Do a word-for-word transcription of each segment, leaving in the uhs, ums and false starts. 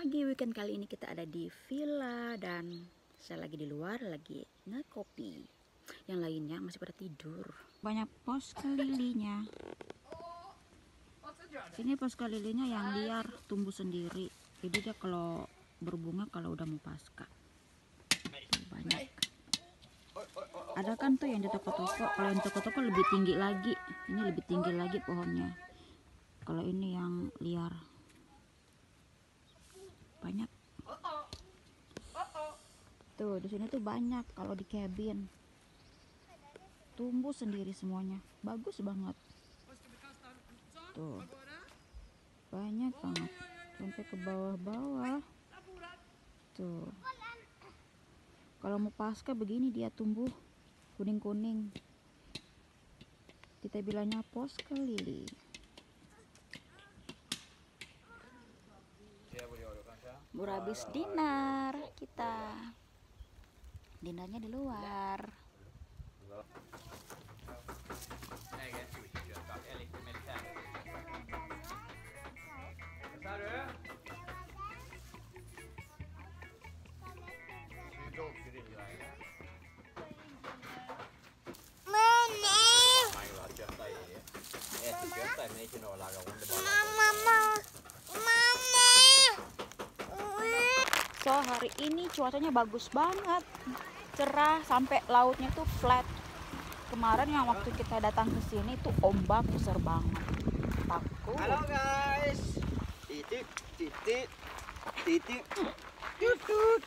pagi. Weekend kali ini kita ada di villa dan saya lagi di luar lagi ngekopi. Yang lainnya masih pada tidur. Banyak Posca lilinya. Ini Posca lilinya yang liar, tumbuh sendiri. Jadi dia kalau berbunga kalau udah mau pasca. Tuh, banyak. Ada kan tuh yang di toko-toko. Kalau yang di toko-toko lebih tinggi lagi. Ini lebih tinggi lagi pohonnya. Kalau ini yang liar. Banyak. Tuh, di sini tuh banyak kalau di cabin. Tumbuh sendiri semuanya. Bagus banget. Tuh. Banyak banget. Sampai ke bawah-bawah. Tuh. Kalau mau pasca begini dia tumbuh kuning-kuning. Kita bilangnya Posca lili. Baru habis dinner kita. Dinernya di luar. So hari ini cuacanya bagus banget, cerah sampai lautnya tuh flat. Kemarin yang waktu kita datang ke sini tuh ombak besar banget. Takut. Halo guys, titik titik titik tutut.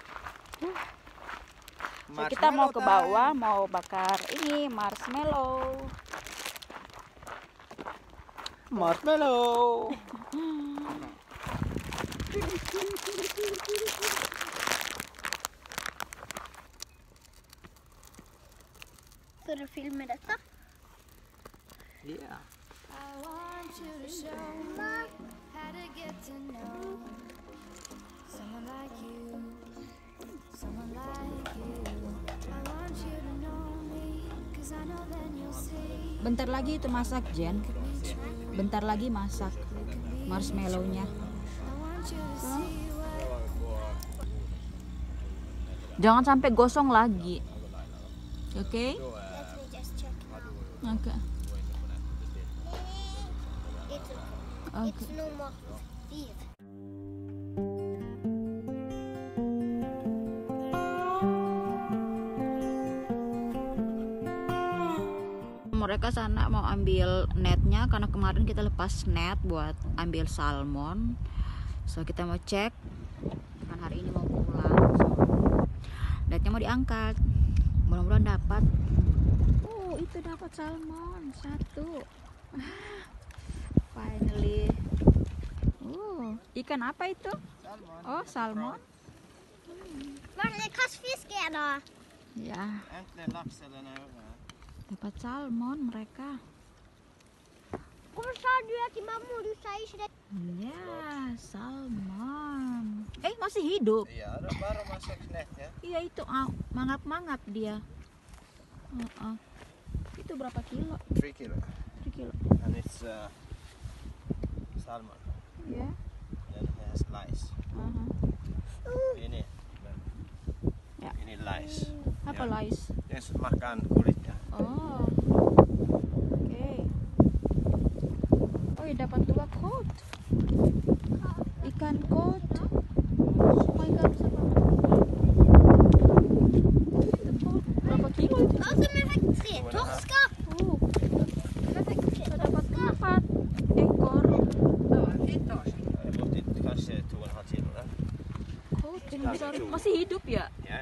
So, kita mau ke bawah mau bakar ini marshmallow. Marshmallow. Ska du filma detta? Ja. I want you to show me how to get to know someone like you, someone like you. I want you to know me, 'cause I know then you'll see. Bentar lagi itu masak, Jen. Bentar lagi masak marshmallownya. I want you to see what Jangan sampai gosong lagi. Oke? Okay? Let me just check. Oke. It's, Oke. it's nummer fyra. Mereka sana mau ambil netnya karena kemarin kita lepas net buat ambil salmon. So kita mau cek kan hari ini mau pulang. So, netnya mau diangkat. Mudah-mudahan dapat. Oh, itu dapat salmon satu. Finally. Oh, ikan apa itu? Oh, salmon. Var är kastfiske då? Ya, Äntligen lax eller en öre. dapat salmon mereka. Varför sa du det till mamma? Du säger så det. Ya, salmon. Eh, masih hidup. Ja, då bara masuk netnya. Iya itu ah, mangap-mangap dia. Uh-uh. Itu berapa kilo? Three kilo. tiga kilo. And it's uh, salmon. Ya. And it has lice. Uh-huh. Ini. Ya. Ini lice. Apa Ya. lice? Dia makan kulitnya. Oh. Oke. Oh, ya dapat dua kot. Ikan kot. Oh my god, besar banget. Itu kot. Berapa kilo itu? Alltså men faktiskt tre torskar. Oh, Men faktiskt tre kita dapat torskar. empat ekor Jag har låtit kanske två och en halv kilo där. kot yang besar. Masih hidup ya? Ja.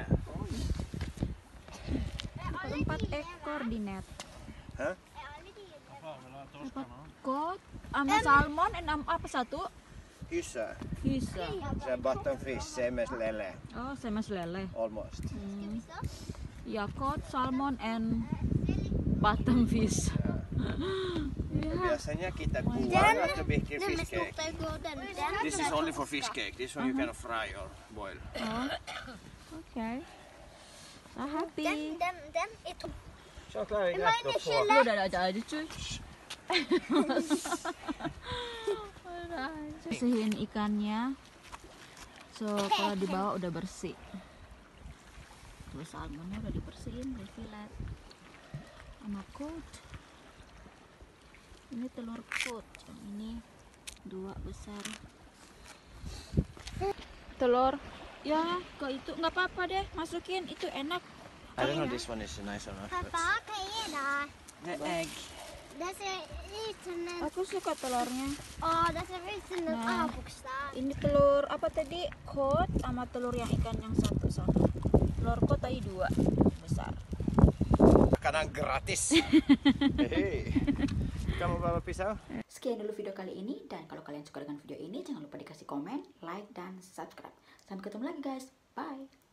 Dapat empat ekor di net. Hah? Dapat kot, sama salmon, enam apa satu? Hyssa. Hysa. Se on bottomfish, same as lele. Oh, sama lele. Almost. Hmm. Ya, kot, salmon, and bottom fish. Ya. Biasanya kita buang atau bikin Den med fish cake. snoppen går den. Den. This is only for fish cake. This one you can fry or boil. Oh. Oke. So happy. Den, den, den är tom. Så klarar vi Men glatt det och få. Lu udah ada aja cuy. Bersihin ikannya. So kalau di bawah udah bersih. Tuh salmonnya udah dibersihin, difilet sama coat. Ini telur coat, yang ini dua besar. Telur ya ke itu nggak apa-apa deh, masukin itu enak. I don't know, this one is nice or not. Pappa, kan är det? The egg. Det ser ut som en... Aku suka telurnya. Ja, det ser ut som en Nah. A-bokstav. Ini telur apa tadi? Coat sama telur yang ikan yang satu sana. Telur coat tadi dua besar. Makanan gratis. Hei. Kamu bawa pisau? Sekian dulu video kali ini, dan kalau kalian suka dengan video ini jangan lupa dikasih komen, like, dan subscribe. Sampai ketemu lagi guys. Bye.